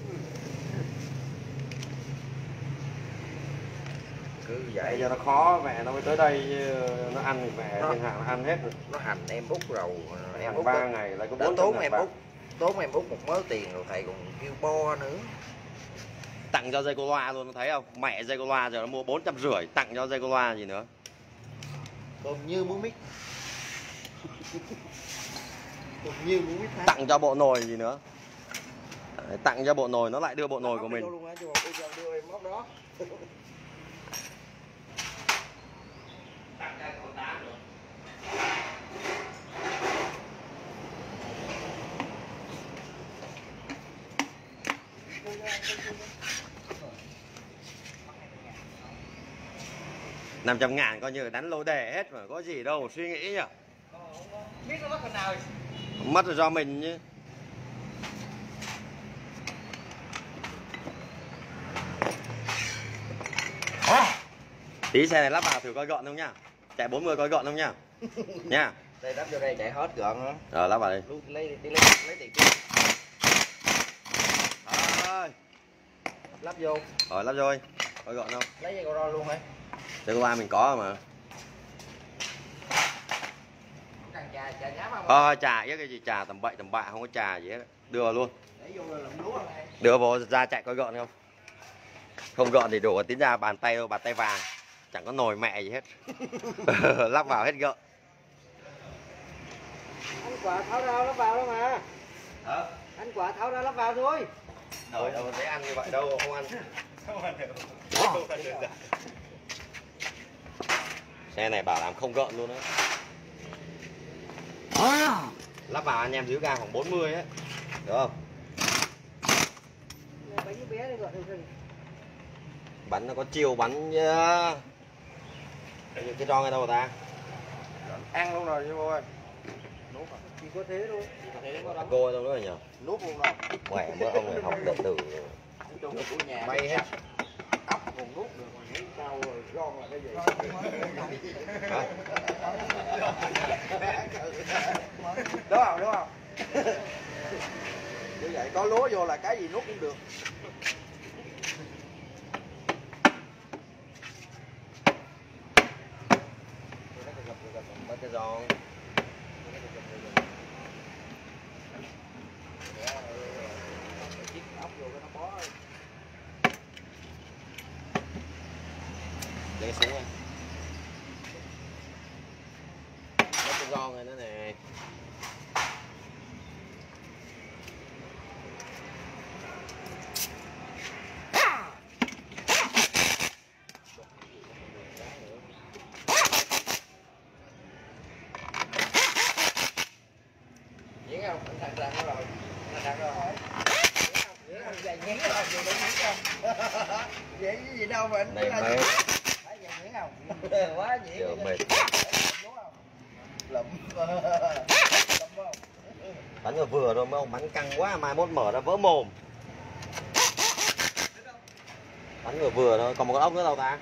Cứ vậy cho nó khó, mẹ nó mới tới đây nó ăn thì mẹ thiên hạ nó ăn hết rồi. Nó hành em út rồi, em út ba ngày lại có đã bốn tốn trăm em ngàn út, tốn em út một mớ tiền rồi thầy còn kêu bo nữa. Tặng cho dây cô loa luôn, thấy không? Mẹ dây cô loa giờ nó mua bốn trăm rưỡi, tặng cho dây cô loa gì nữa. Còn như muốn mít. Còn như muốn mít. Tặng cho bộ nồi gì nữa. Tặng cho bộ nồi nó lại đưa bộ nồi của mình. Luôn á, chứ đưa em móc đó. năm trăm ngàn coi như đánh lô đề hết mà có gì đâu suy nghĩ nhỉ. biết nó mất phần nào. Mất là do mình chứ. Tí xe này lắp vào thử coi gọn không nhá. Chạy bốn mươi coi gọn không nhá. Nha. Đây lắp vô đây chạy hết gọn hả? Rồi lắp vào đây. Lấy đi lấy lấy tiền trước. Rồi. Lắp vô. Rồi lắp vô đi. Coi gọn không? Lấy dây co luôn hả? Dây cô ba mình có mà. Cần trà trà nhám không? Ờ trà chứ cái gì trà tầm bậy tầm bạ không có trà gì hết. Đưa vào luôn. Để vô là làm lúa này. Đưa vào ra chạy coi gọn không? Không gọn thì đổ tiến ra bàn tay đâu, bàn tay vàng. Chẳng có nồi mẹ gì hết. Lắp vào hết gọn. Anh quả tháo ra lắp vào đâu mà. Hả? Anh quả tháo ra lắp vào thôi. Đâu đâu thấy ăn như vậy đâu, không ăn. Không ăn được. Xe này bảo làm không gợn luôn á. Lắp vào anh em dưới ga khoảng bốn mươi ấy. Được không? Bánh bé này gọi được rồi. Bánh nó có chiều bánh nhá. Cái ron ở đâu ta? Ăn luôn rồi chứ cô ơi. Chỉ có thế thôi. À, cô ở đâu nữa nhỉ? Nuốt luôn rồi. Mẹ bữa ông này học đệ tử. Trong của nhà bay hết. Ốc còn nuốt được mà nghĩ sao rồi ron là cái gì? Hả? Đúng không? Đúng không? Như vậy có lúa vô là cái gì nuốt cũng được. cái giòn. Để xuống rồi. Nó cái giòn này nữa nè. Diễn không? Anh thằng răng rồi. Anh thằng rồi. Diễn không? Diễn không? Diễn không? Diễn không? Diễn cái gì đâu mà anh Này mệt. phải diễn không? Quá diễn. Giờ mệt. Lụm. Lụm không? Bánh vừa vừa thôi mấy ông, bánh căng quá mai mốt mở ra vỡ mồm. Bánh vừa vừa thôi, còn một con ốc nữa đâu ta?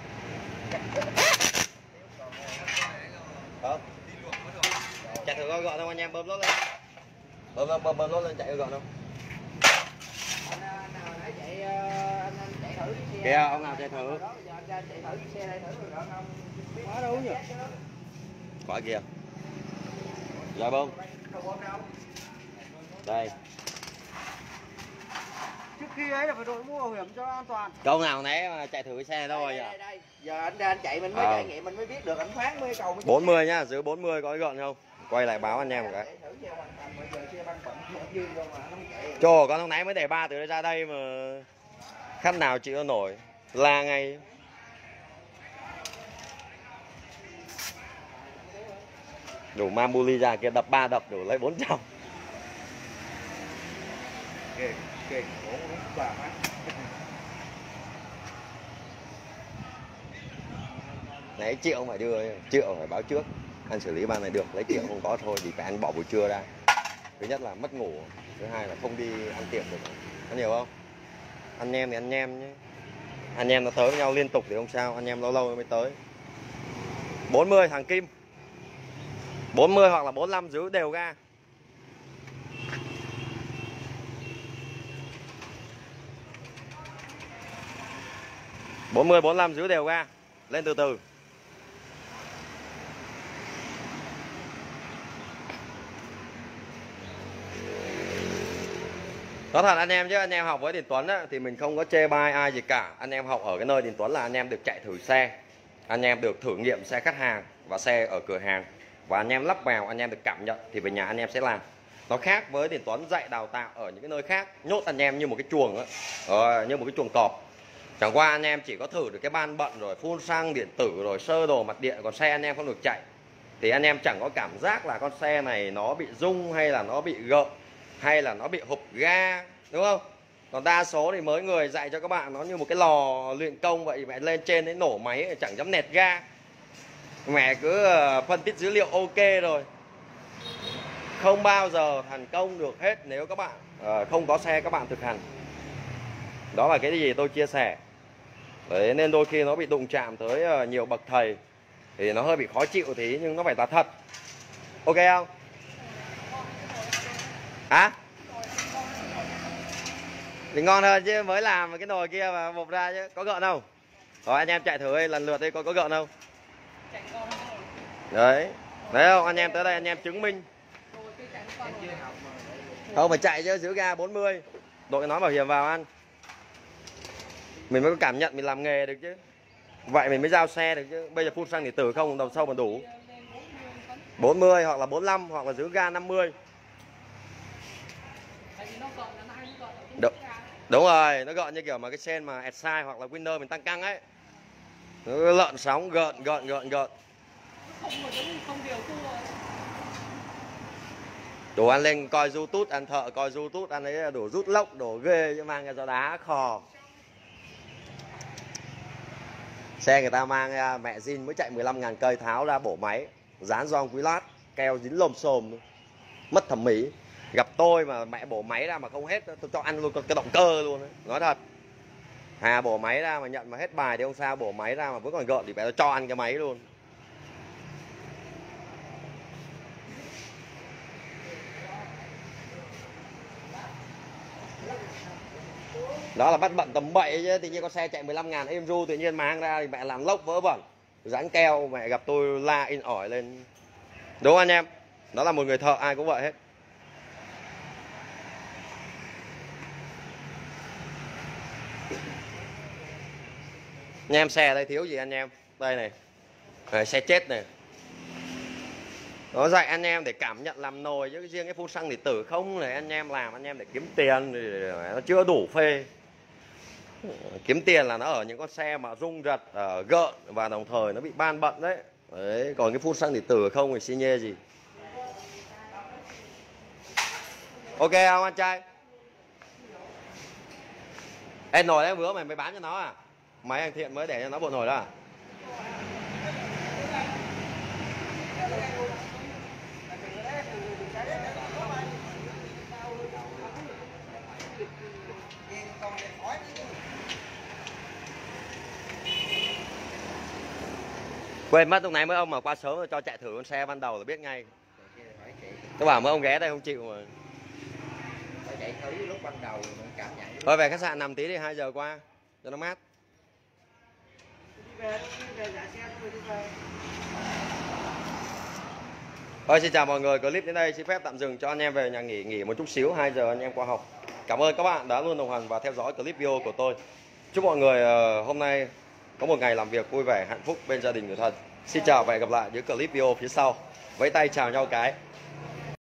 Không. Chạy thử coi gọn không anh em, bơm lốt lên. Bơm bơm bơm, bơm lốt lên, chạy gọn không? Anh nào nãy chạy anh anh chạy thử cái xe. Kìa, ông nào chạy thử. Đó giờ anh chạy thử cái xe đây thử rồi gọn không? Quá đâu nhỉ? Khỏi kìa. Rồi bơm. Đây. Trước khi ấy là phải đội mũ bảo hiểm cho an toàn. Câu nào nãy mà chạy thử cái xe đâu rồi Đây, giờ? đây, đây. Giờ anh ra anh chạy mình mới À. trải nghiệm mình mới biết được anh khoáng mới cầu mới bốn mươi nhá, dưới bốn mươi có cái gọn không? Quay lại báo anh em một cái. chạy thử xe hoàn thành mà giờ xe băng bận một dư rồi mà không chạy. Trời, con lúc nãy mới để ba từ đây ra đây mà khách nào chịu nó nổi, la ngay. Đủ Mamuli ra kia đập ba đập đủ lấy bốn trăm. Kìa, kìa, ủa, bà má. Nãy triệu phải đưa, triệu phải báo trước. Anh xử lý ban này được, lấy triệu không có thôi thì phải anh bỏ buổi trưa ra. Thứ nhất là mất ngủ, thứ hai là không đi ăn tiệm được. Anh hiểu không? Anh em thì anh em nhé. Anh em nó tới với nhau liên tục thì không sao, anh em lâu lâu mới tới. bốn mươi thằng Kim. bốn mươi hoặc là bốn mươi lăm giữ đều ga. bốn mươi, bốn mươi lăm giữ đều ga. Lên từ từ. Nói thật anh em chứ anh em học với Điền Tuấn á, thì mình không có chê bai ai gì cả. Anh em học ở cái nơi Điền Tuấn là anh em được chạy thử xe, anh em được thử nghiệm xe khách hàng và xe ở cửa hàng, và anh em lắp vào anh em được cảm nhận thì về nhà anh em sẽ làm. Nó khác với Điền Tuấn dạy đào tạo ở những cái nơi khác, nhốt anh em như một cái chuồng á, ờ, như một cái chuồng cọp. Chẳng qua anh em chỉ có thử được cái ban bận rồi phun xăng điện tử rồi sơ đồ mặt điện, còn xe anh em không được chạy thì anh em chẳng có cảm giác là con xe này nó bị rung hay là nó bị gợn hay là nó bị hụp ga, đúng không? Còn đa số thì mới người dạy cho các bạn nó như một cái lò luyện công vậy, mẹ lên trên đấy nổ máy chẳng dám nẹt ga, mẹ cứ phân tích dữ liệu ok rồi. Không bao giờ thành công được hết nếu các bạn uh, không có xe các bạn thực hành. Đó là cái gì tôi chia sẻ. Đấy, nên đôi khi nó bị đụng chạm tới uh, nhiều bậc thầy thì nó hơi bị khó chịu tí, nhưng nó phải là thật. Ok không? Hả? Thì ngon hơn chứ, mới làm cái nồi kia mà bột ra chứ, có gợn không? Rồi anh em chạy thử đi, lần lượt đi, có có gợn không? Đấy, đấy không? Anh em tới đây anh em chứng minh. Không phải chạy chứ, giữ ga bốn mươi. Đội nói bảo hiểm vào ăn. Mình mới có cảm nhận mình làm nghề được chứ. Vậy mình mới giao xe được chứ. Bây giờ phun xăng điện tử không, đầu sâu mà đủ. bốn mươi hoặc là bốn mươi lăm hoặc là giữ ga năm mươi. Đúng, đúng rồi, nó gọn như kiểu mà cái sen mà Excite hoặc là Winner mình tăng căng ấy. Nó lợn sóng gợn gợn gợn gợn. Đồ ăn lên coi YouTube, ăn thợ coi YouTube, ăn ấy đổ rút lốc, đổ ghê chứ mang ra gió đá khò. Xe người ta mang ra mẹ zin mới chạy mười lăm ngàn cây, tháo ra bổ máy, dán gioăng quý lát, keo dính lồm xồm, mất thẩm mỹ. Gặp tôi mà mẹ bổ máy ra mà không hết, tôi cho ăn luôn cái động cơ luôn ấy. Nói thật. Hà bổ máy ra mà nhận mà hết bài thì không sao, bổ máy ra mà vẫn còn gợn thì mẹ tôi cho ăn cái máy luôn. Đó là bắt bận tầm bậy chứ, tự nhiên con xe chạy mười lăm ngàn êm ru tự nhiên mang ra thì mẹ làm lốc vỡ bẩn. Dán keo mẹ gặp tôi la in ỏi lên. Đúng không anh em? Đó là một người thợ, ai cũng vậy hết. Anh em xe đây thiếu gì anh em? Đây này, này xe chết này. Nó dạy anh em để cảm nhận làm nồi, chứ riêng cái phun xăng điện tử không này anh em làm anh em để kiếm tiền thì nó chưa đủ phê. Kiếm tiền là nó ở những con xe mà rung rật, ở gợn và đồng thời nó bị ban bận đấy. Đấy, còn cái phun xăng điện tử không thì xi nhê gì. Ok không anh trai? Ê, nồi đấy bữa mày mới bán cho nó à? Máy anh Thiện mới để cho nó bộ nồi đó à? Quên mất lúc này mấy ông mà qua sớm rồi cho chạy thử con xe ban đầu là biết ngay. Tôi bảo mấy ông ghé đây không chịu mà. Phải chạy thử lúc ban đầu mình cảm nhận. Thôi về khách sạn nằm tí đi, hai giờ qua cho nó mát. Thôi xin chào mọi người, clip đến đây xin phép tạm dừng cho anh em về nhà nghỉ nghỉ một chút xíu, hai giờ anh em qua học. Cảm ơn các bạn đã luôn đồng hành và theo dõi clip video của tôi. Chúc mọi người uh, hôm nay có một ngày làm việc vui vẻ, hạnh phúc bên gia đình người thân. Xin chào và hẹn gặp lại những clip video phía sau. Vẫy tay chào nhau cái.